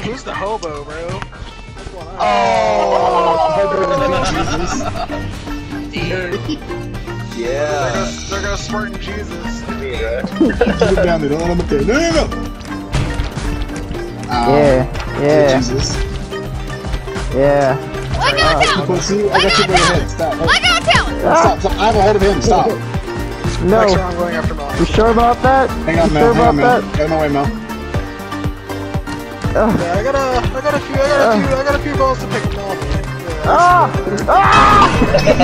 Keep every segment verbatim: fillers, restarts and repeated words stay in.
who's the hobo, bro? What's going on? Oh! Jesus. Yeah. There goes, there goes Spartan Jesus. Keep down there, don't let him up there. No, no, no! Um, yeah, yeah. Jesus. Yeah. Let go, Uh, Talon! see, I Let got you go, by the head. Talon! Stop. Let go, Talon! Stop, stop. I have a hold of him. Stop. No. Make sure I'm going after Mel. You sure about that? Hang on, you Mel. sure Hang on, about Mel. that? Get no way, Mel. Uh, Yeah, I got a, I got a few, I got a few, I got a few balls to pick them off. Yeah. ah! Ah!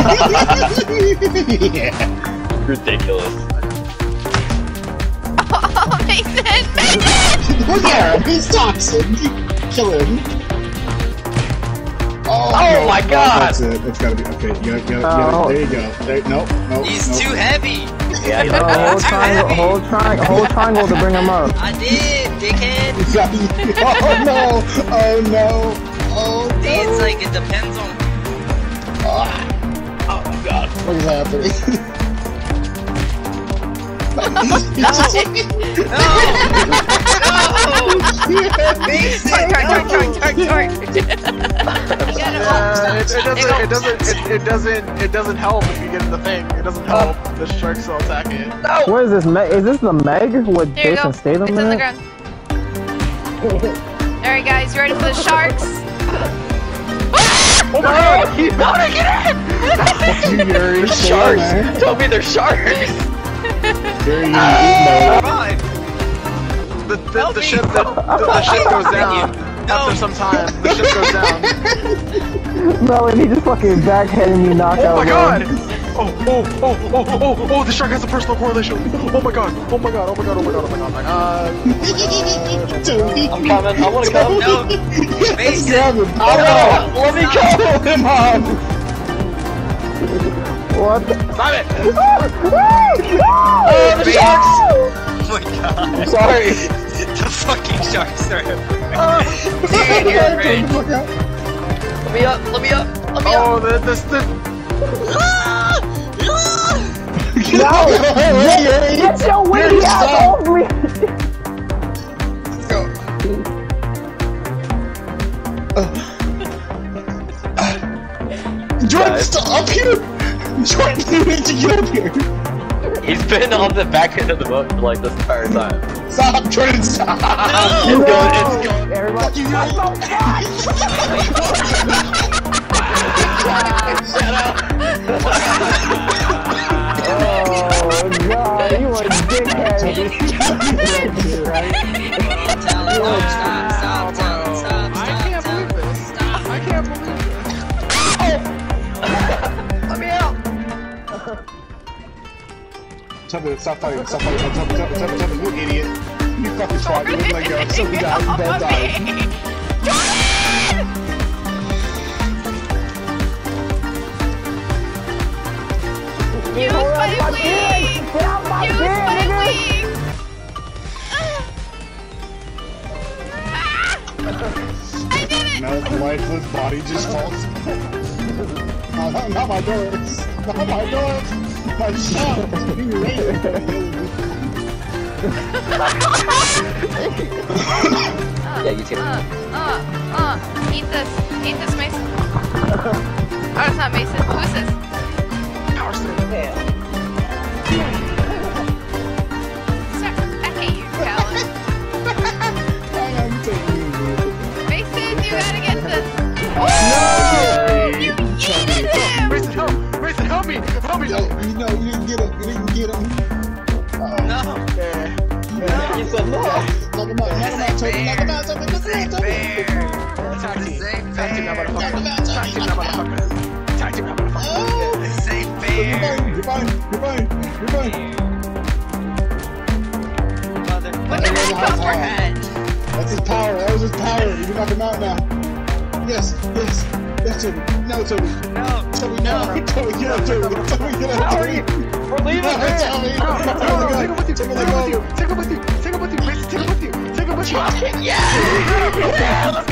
Yeah. Ridiculous. Oh, Mason! Mason! Look at him. He's toxic. Kill him. Oh, Oh no, my no, God! That's it. It's gotta be. Okay, you gotta, you gotta, Oh. there you go. There, nope, nope. He's nope. too heavy. Yeah, No, hold triangle, hold triangle, hold triangle to bring him up. I did, dickhead. Oh no! Oh no! Oh no! See, it's like it depends on. Oh my God! What is happening? No! No! Tart, tart, tart, tart, tart, tart. You gotta Yeah, it, it doesn't, it doesn't, it, it doesn't, it doesn't help if you get in the thing. It doesn't help. The sharks will attack it. No! What is this? Meg? Is this the Meg with There you go. Jason It's Statham on in the it? ground. Alright guys, you ready for the sharks? Oh my God! How did I get in? You, Yuri. They're Stay sharks! there. Tell me they're sharks! Yuri, you Ah! eat The, the, the ship, the, the, the ship goes down. After some time, the ship goes down. Melon, he just fucking backhanded me knockout. Oh my God! bro. Oh, oh, oh, oh, oh, oh, the shark has a personal correlation. Oh my God! Oh my God! Oh my God! Oh my God! Oh my God! Oh my God! no. Tony. I'm coming, I wanna come. No. Let's Mason. grab him. Oh, no, let me go! Pull him on. What? The Stop it! oh, the sharks! Oh my God. I'm sorry. The fucking sharks are everywhere. Uh, Dude, you're great. let me up, let me up, let me up. Oh, the, the, the, No! Get, get your witty ass off me! Jordan's still up here! Jordan, you need to get up here! He's been on the back end of the boat for like this entire time. Stop, Jordan, stop! It's No! going, it's going. Everybody, shut up! Oh God, you a dickhead! Right? Talon, no, stop, stop, Talon, stop, I stop, can't Talon, believe this. stop. I can't believe this. Let me out! Tell me, stop fighting, stop fighting, tell me, tell me, tell me, tell me, you idiot. You fucking swat, you wouldn't let go. So we got him, both died. Use my wings! Get out my Use dick, my nigga! wings! Ah! I did it! Now the lifeless body just falls. No, not, not my doors. Not my doors. My shot. You Yeah, you take it. Uh, uh, uh, eat this. Eat this, Mason. Oh, it's not Mason. Who's this? Sir, I hate you, Talon. Mason, you gotta get this. Oh! You yeeted him! Mason, help! Mason, help me! Help me! No, you know, you didn't get him. You didn't get him. Uh-oh. No. Yeah. Yeah. He said no. Knock him out, knock him out, Toby, knock him out, Toby, knock him out, Toby. Tag team. This ain't Tag team, that fair. motherfucker. Tag team, that motherfucker. Tag team, that motherfucker. This ain't You're fair. fine, you're fine, you're fine, you're fine. Mother. Look at that cover. That's his power, that was his power. You can knock him out now. Yes, yes, yes, Toby. No, Toby. No. Toby, no. Toby, get up, Toby. Toby, get up, Toby. We're leaving, No, man! Toby. No, no, no, take him with you, Toby, take let him go. with you, take him with you, take him with you, Mason, take him with you, take him with you. Yeah! Yeah!